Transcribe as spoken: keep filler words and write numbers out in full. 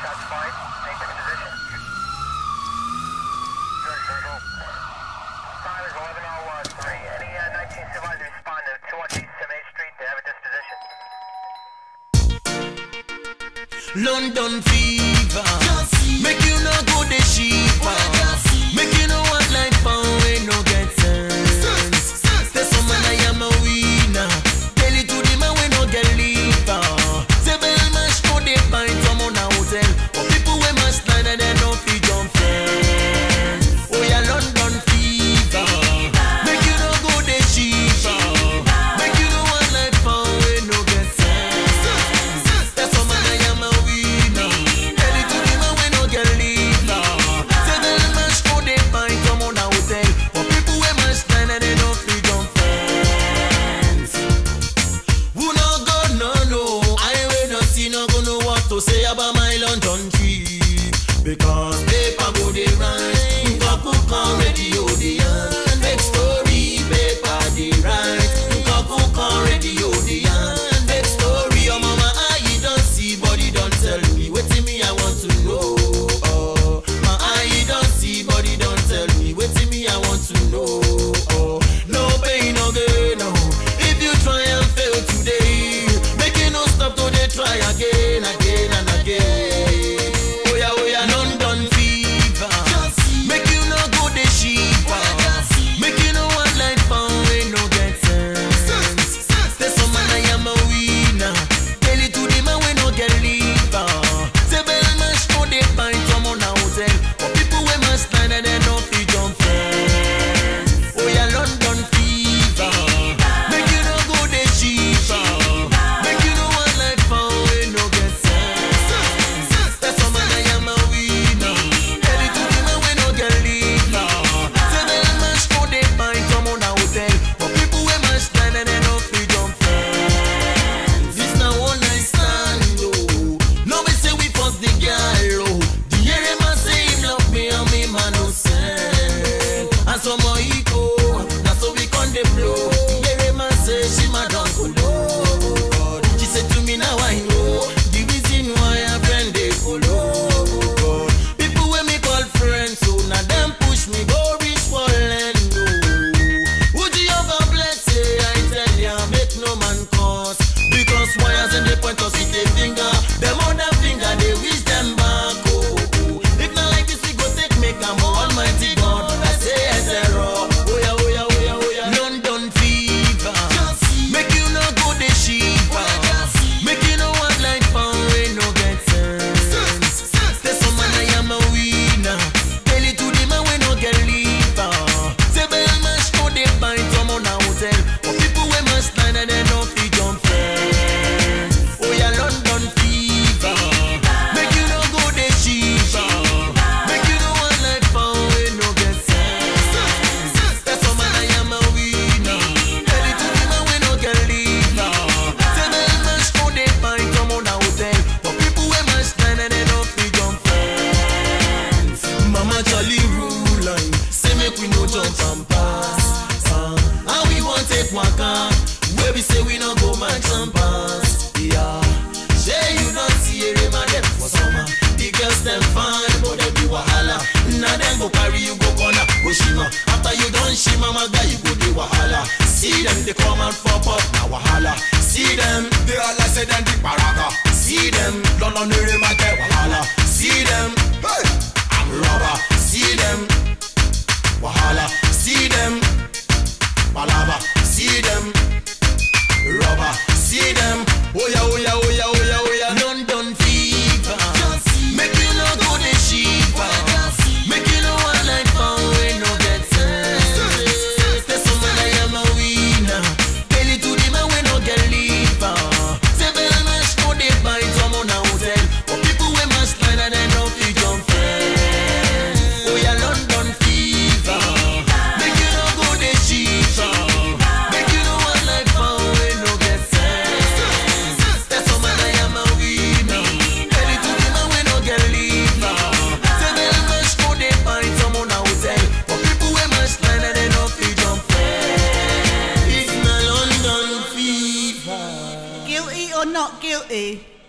shots fired. Maintain position. George Circle. Time is eleven oh three. Any uh, nineteen supervisors respond to two one East Main Street to have a disposition. London fever, make you no go the cheaper, make you no want like pound when no get sense. Say some man I am a winner, tell it to the man we no get liver. Say bell mash for the pint from on a hotel, but people we must line and they no fit jump fence. Oh yeah, London fever, make you no go the cheaper, make you no want like pound when no get sense. Say some man I am a say about my London trip, because paper go dey write, couple come radio dey yarn, make story paper dey write, couple come radio dey yarn, make story. Your mama eye don see, body don tell me wetin me I want to know. Oh, my eye don see, body don tell me wetin me I want to know. Oh, no pain no gain, no. If you try and fail today, make you no stop to dey try again, again and again. Oh yeah, oh yeah, London fever, make you no go the cheaper, make you no want like pound when no get sense. Say some man I am a winner, tell it to the man we no get liver. Say bell mash for the pint from on a hotel, but people we must line and they no fit jump fence. Oh yeah, London fever, make you no go the cheaper, make you no want like pound when no get sense. That's some man I am a winner, tell it to the man we no get liver. Say bell mash for the pint from on a hotel, but people we must line and they no fit jump fence. This now one night stand, oh. No me say we pass the girl, oh. The area man say him love me and me man no send. And some more eco, that's how we con the blow. The area man say she my uncle, Lord. She said to me now I know the reason why her friend they follow. People when me call friends, so now them push me go reach for land. Oh, would you ever bless say I tell ya make no man cause, because wires and they point us with their finger, them other finger they wish them back. Oh, oh. If not like this we go take make a more almighty God. I say yes error. Oh yeah, oh yeah, oh yeah, oh yeah. London fever, make you no go the cheaper, make you no want like pound when no get sense. Say some man I am a winner, tell it to the man we no get liver. Say bell mash for the pint from on a hotel, but people we must line and they no fit jump fence. Oh yeah, London fever, make you no go the cheaper, make you no want like pound when no get sense. That's some man I am a winner, tell it to the man we no get liver. Say bell mash for the pint from on a hotel, but people we must line and they no fit jump fence. Mama Charlie rule line, say make we no jump and pass. Uh, and we want take waka, where we say we no go match and pass. Yeah, say you don't see a rema them for summer. The girls them fine, but they be wahala. Now them go carry you go corner, go shima. After you done shima, my guy you go the wahala. See them they come and pop up, now wahala. See them, they all I say them the baraka. See them, London the rema get wahala. See them, hey, I'm rubber. See them, wahala. See them, balaba. See them, rubber. See them, oh yeah, oh yeah, oh yeah, oh yeah, oh yeah. London fever, make you no go the cheaper, make you no want like pound when no get sense. Say some man I am a winner, tell it to the man we no get liver. Say bell mash for the pint from on a hotel, but people we must line and they no fit jump fence. Oh yeah, London fever, make you no go the cheaper, make you no want like pound when no get sense. That's some man I am a winner, tell it to the man we no get liver. Say bell mash for the pint from on a hotel, but people we must line and they no fit jump fence. It's my London fever. Guilty or not guilty?